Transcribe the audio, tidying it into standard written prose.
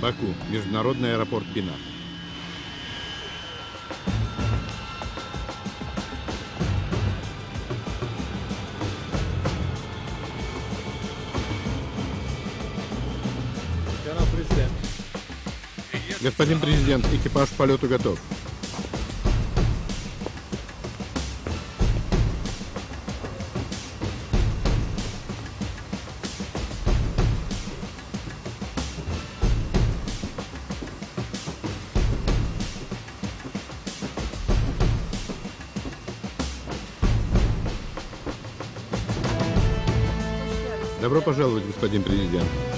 Баку. Международный аэропорт Бина. Господин президент, экипаж к полету готов. Добро пожаловать, господин президент.